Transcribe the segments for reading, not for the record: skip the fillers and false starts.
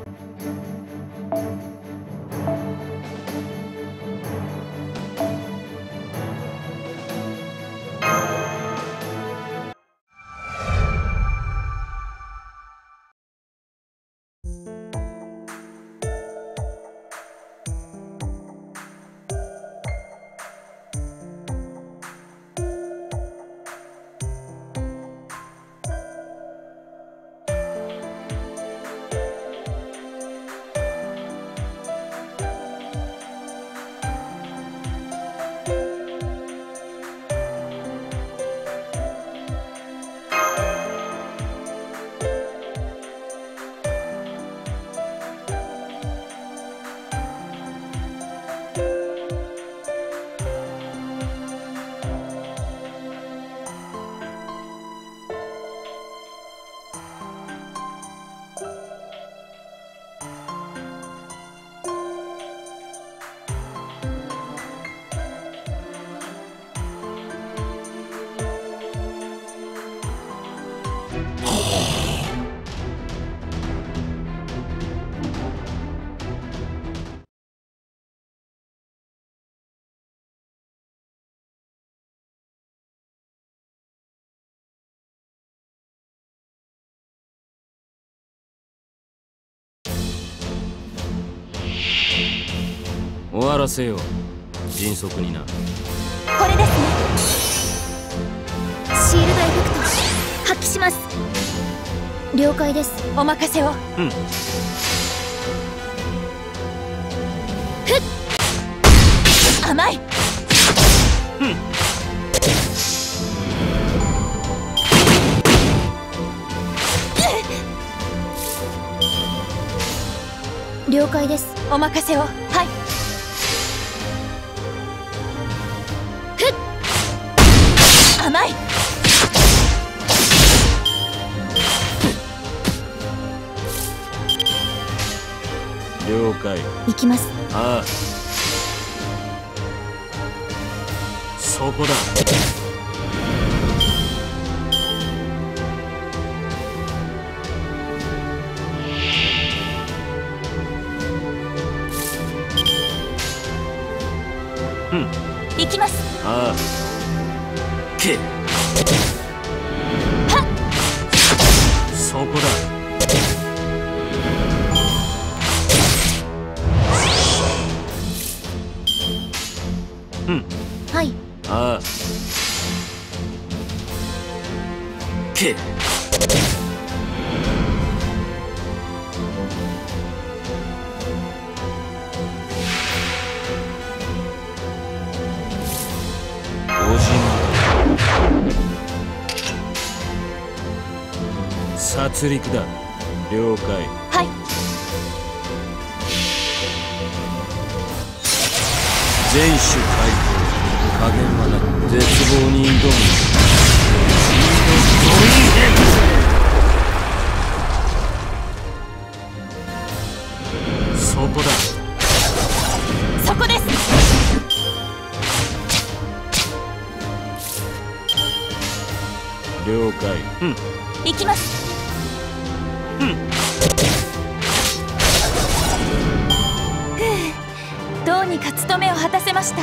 終わらせよう。迅速にな。 これですね。シールドエフェクト発揮します。了解です。お任せを。ふっ、甘い。了解です。お任せを。はい。甘い。 了解。 行きます。 ああ、そこだ。 行きます。 ああ、けはっ、 そこだ。 はい。 ああ、け殺戮だ。了解。 はい。 全種解放。加減はなく絶望に挑む。そこだ。 そこです。 了解。 行きます。どうにか務めを果たせました。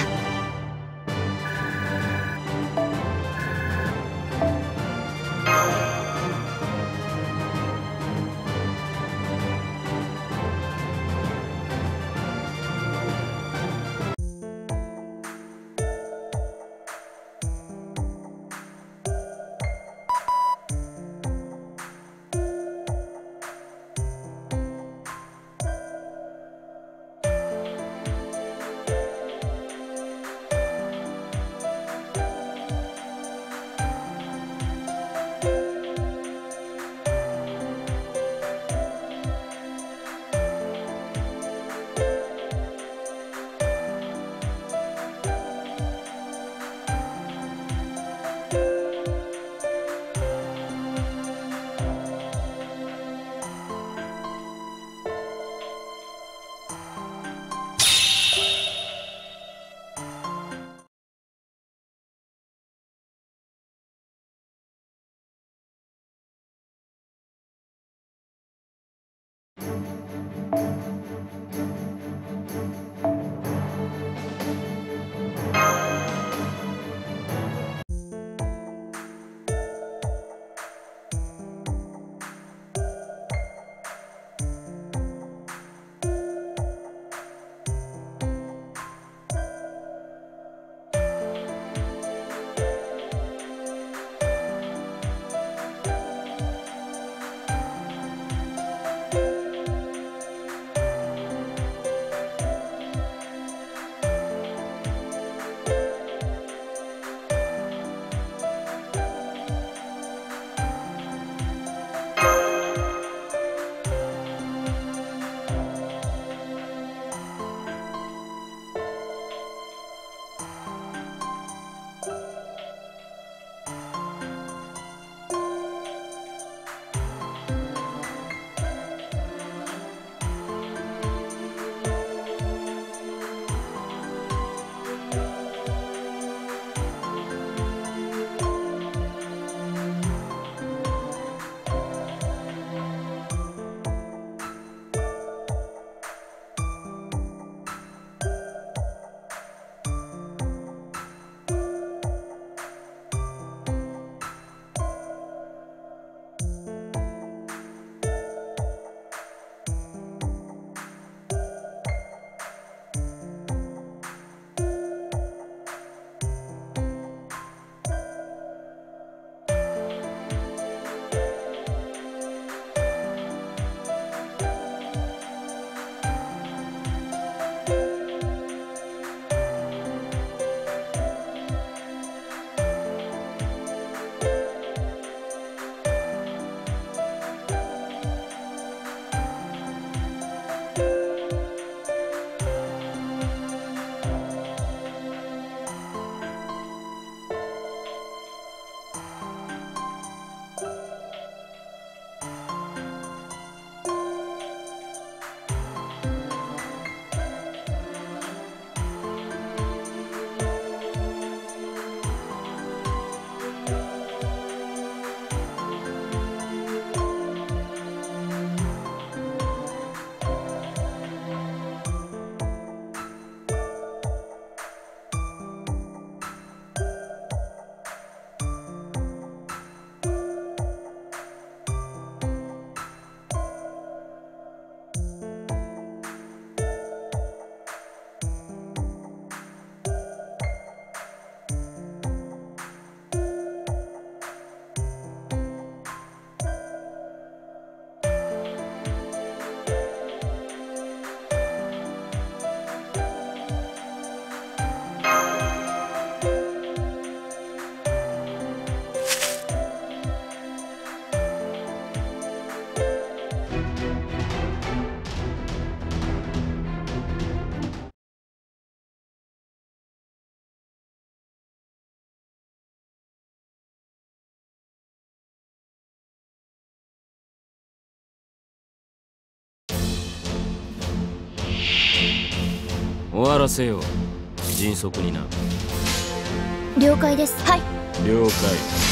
終わらせよう。迅速にな。 了解です。はい。 了解。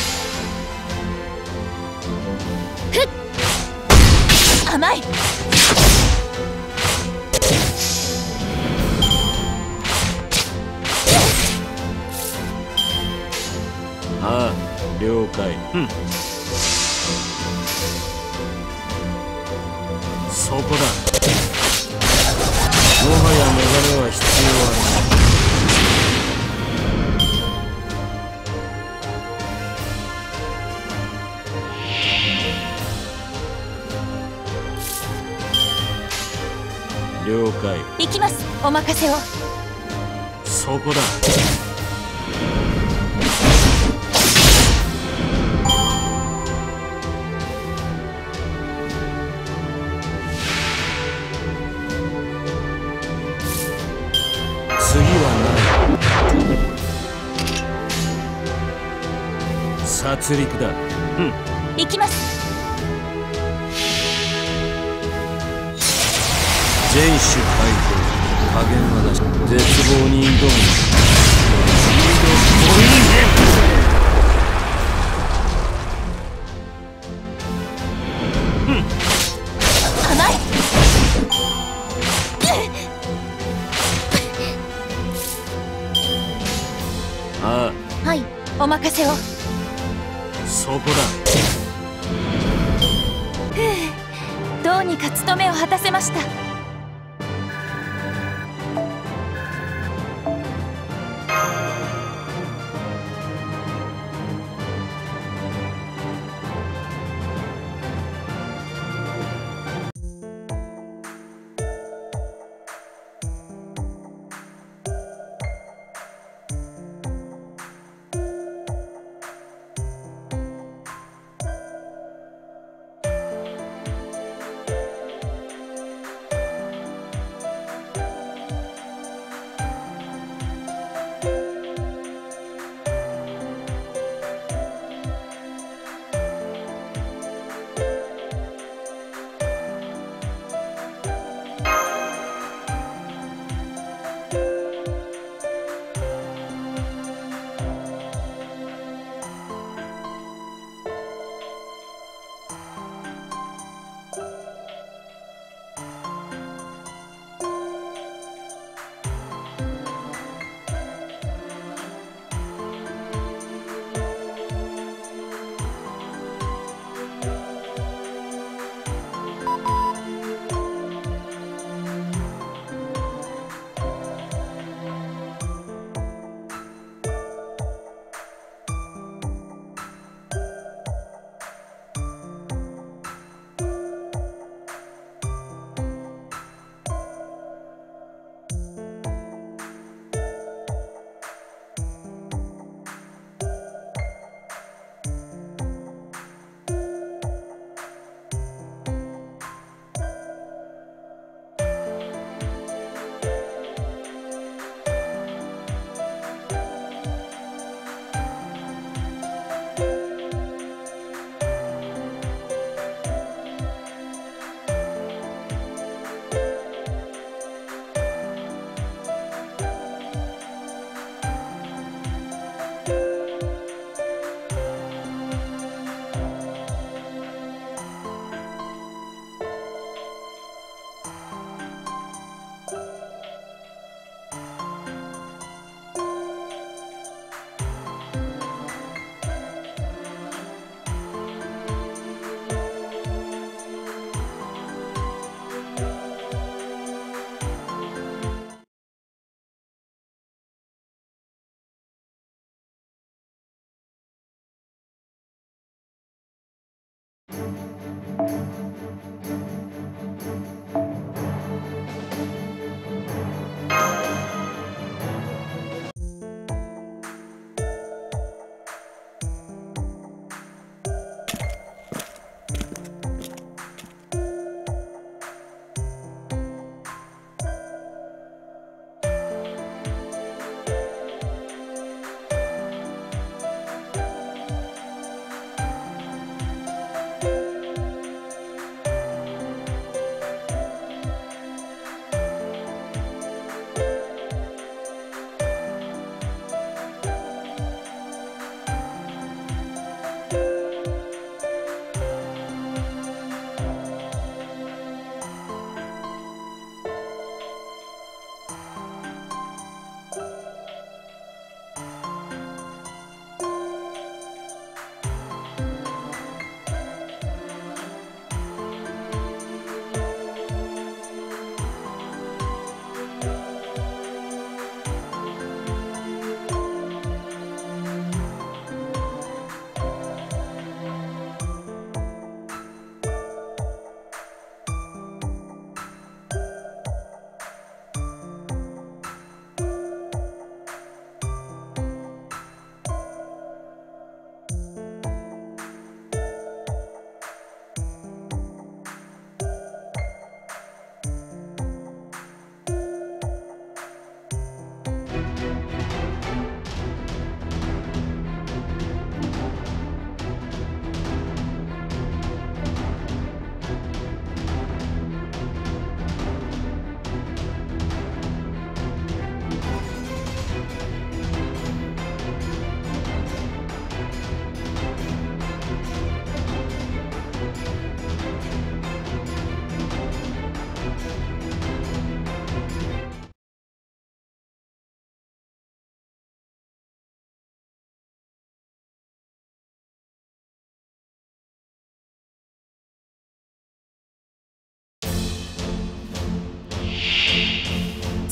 ふっ、甘い。 ああ、了解。うん。そこだ。もはやメガネは必要はない。了解。 行きます。お任せを。 そこだ。次はない。殺戮だ。うん。 行きます。 全種解放。加減はなし。絶望に挑む。シードコインヘン。うん。 甘い。 ああ。 はい、お任せを。 そこだ。 ふう、どうにか務めを果たせました。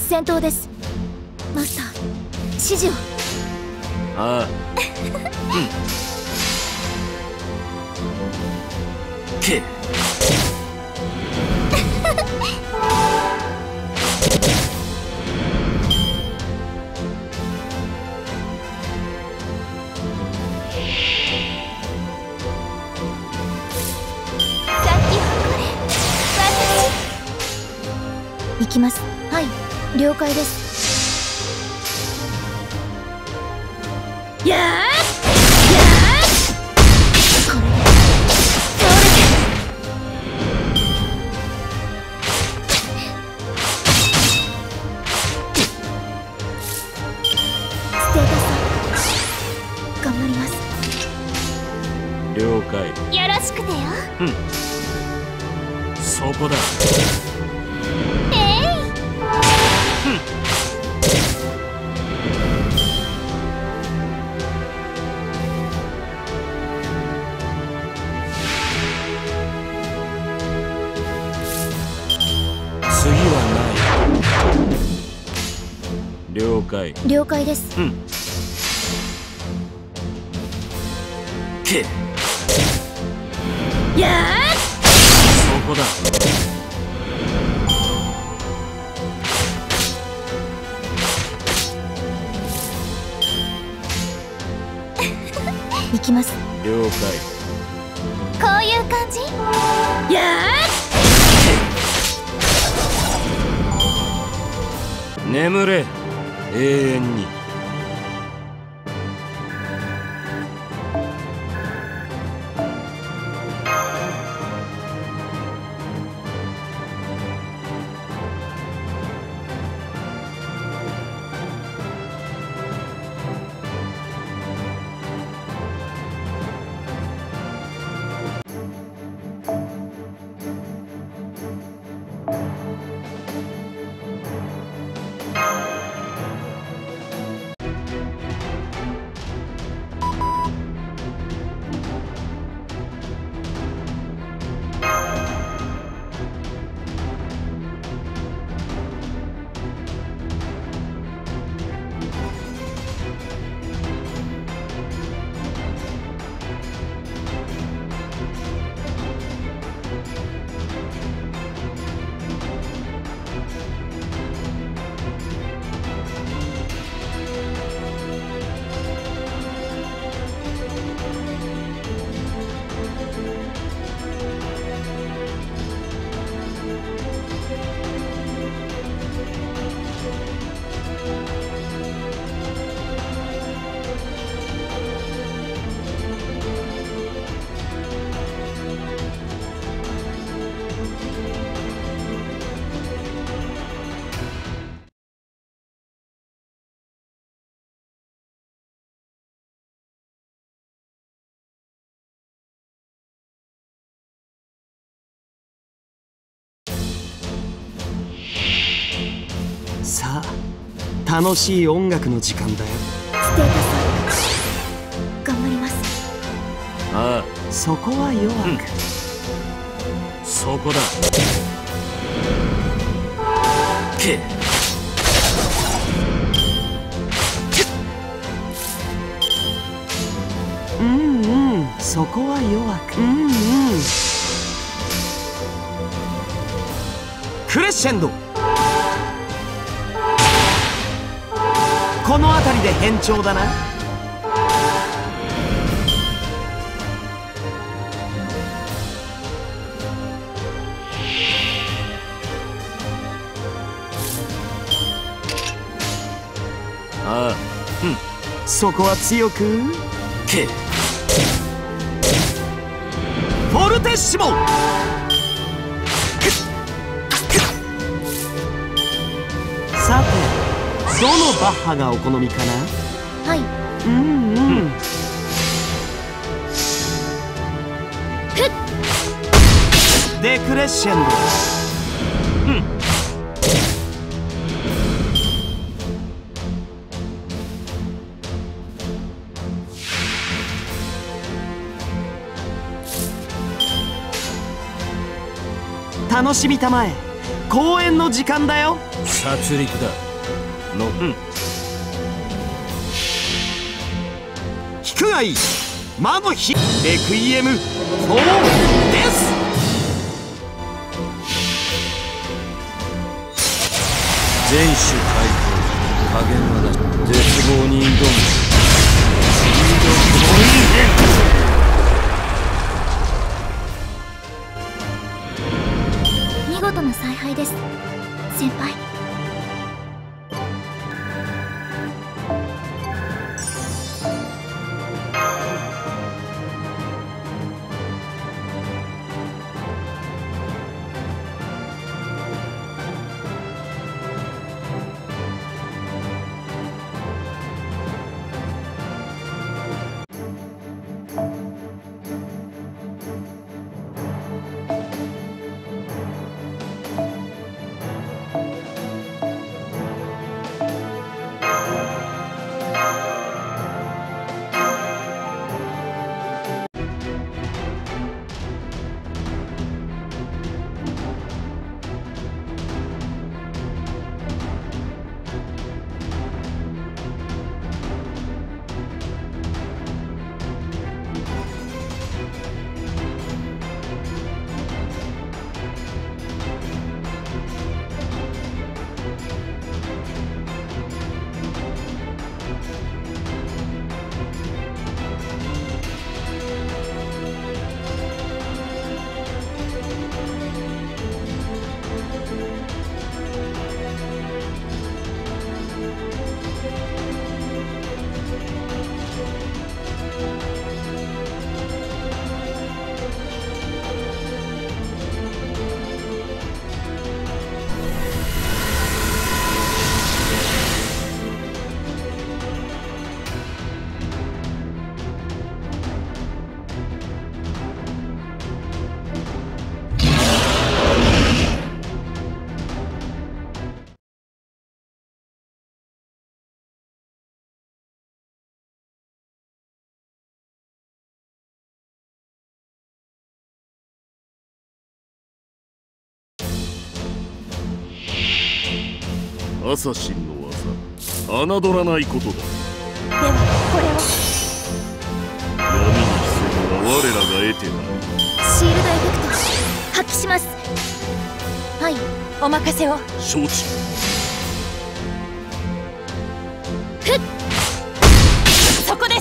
戦闘です。マスター、指示を。 ああ。け行きます。はい、了解です。やーやー、これで倒れて。ステータス頑張ります。 了解。 よろしくてよ。 そこだ。次はない。了解。 了解です。 けやー、 そこだ。 行きます。 了解。 こういう感じ。やー、眠れ永遠に。 さあ、楽しい音楽の時間だよ。 ステータス頑張ります。 ああ、 そこは弱く、 そこだ。けそこは弱く、クレッシェンド。この辺りで変調だな。 ああ、 そこは強く。 けフォルテッシモ。さて、どのバッハがお好みかな。 はい。 デクレッシェンド。楽しみたまえ。 公演の時間だよ。 殺戮だの。 聞くがいい。魔の日レクイエム4です。 全種解放。加減はなし。絶望に挑む。シードボイ見事な采配です、先輩。 アサシンの技、侮らないことだ。 ではこれを。 闇に潜むは我らが得てない。 シールドエフェクト発揮します。はい、お任せを。 承知。 ふっ、そこです。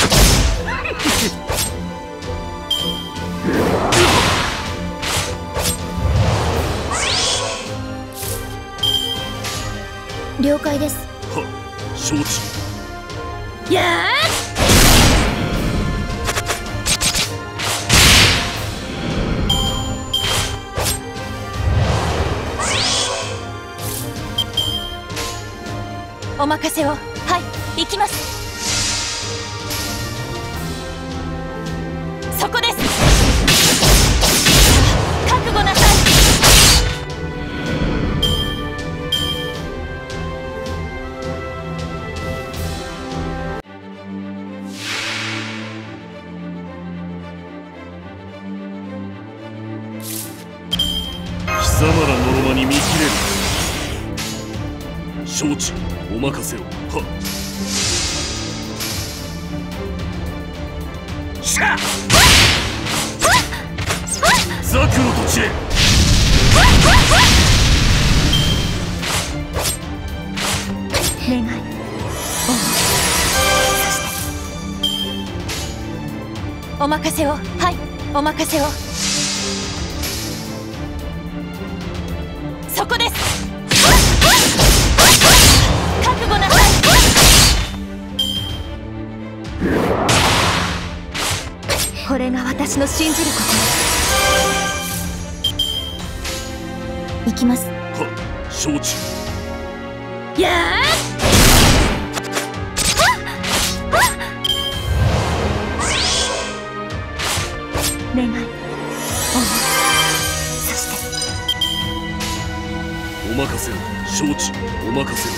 了解です。 は、承知。 やーお任せを。はい、行きます。そこです。覚悟なさい。 貴様らのろまに見切れる。承知。お任せを。はっ。しゃっ。ザクの土地へ。 願い、お任せを。はい、お任せを。そこです。覚悟なさい。これが私の信じること。行きます。 は、承知。 やー願い、思い、そしてお任せを。承知。お任せを。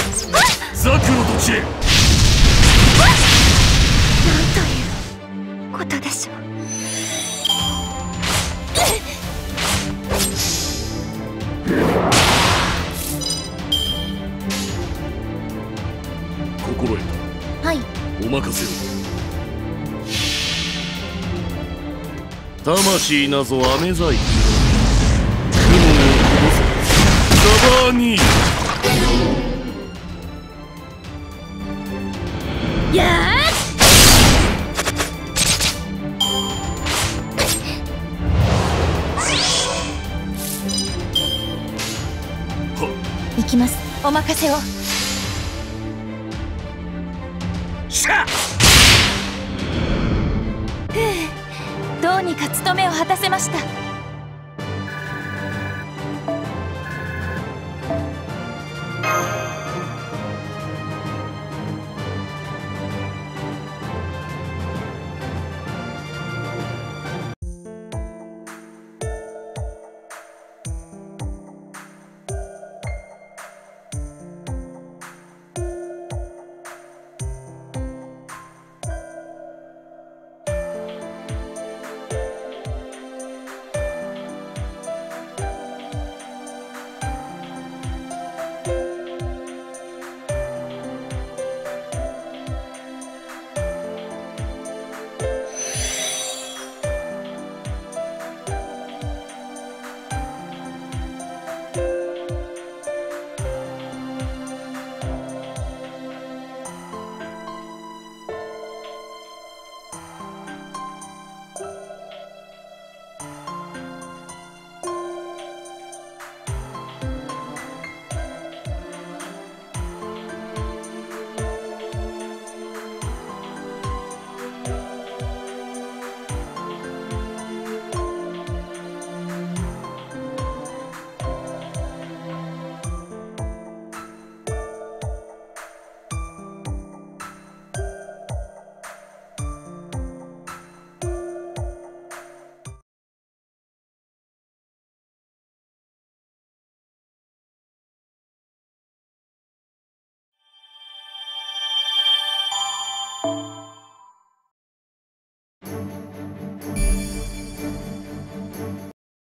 ザクの土地へ。 なんということでしょう。 心得た。 はい。 お任せを。魂なぞ飴細工。雲をこぼせザバーニー。 や行きます。お任せを。 しゃっ。 どうにか務めを果たせました。